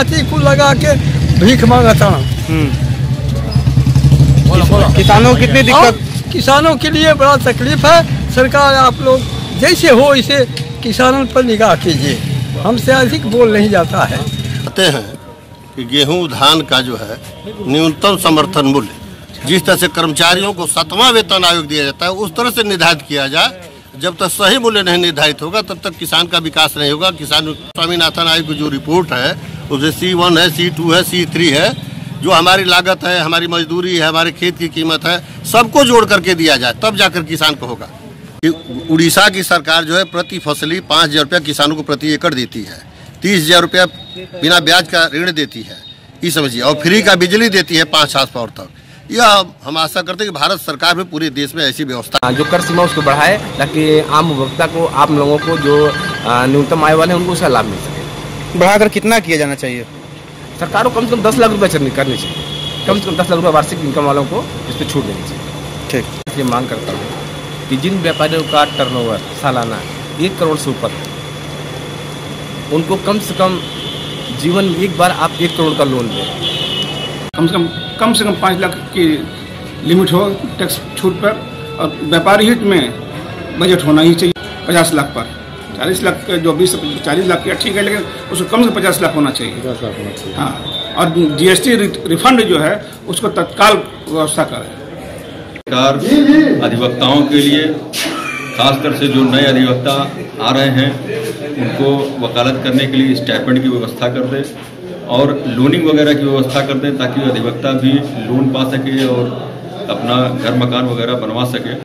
Party को लगा के भीख मांगता। किसानों की कितनी दिक्कत? किसानों के लिए बड़ा तकलीफ है। सरकार आप लोग जैसे हो इसे किसानों पर निगाह कीजिए, हमसे अधिक बोल नहीं जाता है। कहते हैं कि गेहूं धान का जो है न्यूनतम समर्थन मूल्य जिस तरह से कर्मचारियों को 7वां वेतन आयोग दिया जाता है उस तरह से निर्धारित किया जाए। जब तक सही मूल्य नहीं निर्धारित होगा तब तक किसान का विकास नहीं होगा। किसान स्वामीनाथन आयोग की जो रिपोर्ट है उसमें C1 है, C2 है, C3 है, जो हमारी लागत है, हमारी मजदूरी है, हमारे खेत की कीमत है, सबको जोड़ करके दिया जाए तब जाकर किसान को होगा। उड़ीसा की सरकार जो है प्रति फसली 5,000 रुपया किसानों को प्रति एकड़ देती है, 30,000 रुपया बिना ब्याज का ऋण देती है, ये समझिए, और फ्री का बिजली देती है 5 हार्स तक। यह हम आशा करते हैं कि भारत सरकार भी पूरे देश में ऐसी व्यवस्था जो कर सीमा उसको बढ़ाए ताकि आम उपभोक्ता को, आप लोगों को जो न्यूनतम आय वाले हैं उनको उसका लाभ मिल सके। बढ़ाकर कितना किया जाना चाहिए? सरकार को कम से कम 10 लाख रुपये करनी चाहिए, कम से कम 10 लाख रुपये वार्षिक इनकम वालों को इस पर छूट देनी चाहिए। ठीक, इसलिए मांग करता हूँ कि जिन व्यापारियों का टर्नओवर सालाना 1 करोड़ से ऊपर है उनको कम से कम जीवन में एक बार आप 1 करोड़ का लोन दें। कम से कम 5 लाख की लिमिट हो टैक्स छूट पर, और व्यापारी हित में बजट होना ही चाहिए 50 लाख पर। 40 लाख जो 40 लाख का ठीक है, लेकिन उसको कम से 50 लाख होना चाहिए। 50 लाख होना चाहिए, हाँ। और GST रिफंड जो है उसको तत्काल व्यवस्था करें। सरकार अधिवक्ताओं के लिए, खासकर से जो नए अधिवक्ता आ रहे हैं उनको वकालत करने के लिए स्टाइपेंड की व्यवस्था कर दे और लोनिंग वगैरह की व्यवस्था कर दें ताकि अधिवक्ता भी लोन पा सके और अपना घर मकान वगैरह बनवा सके।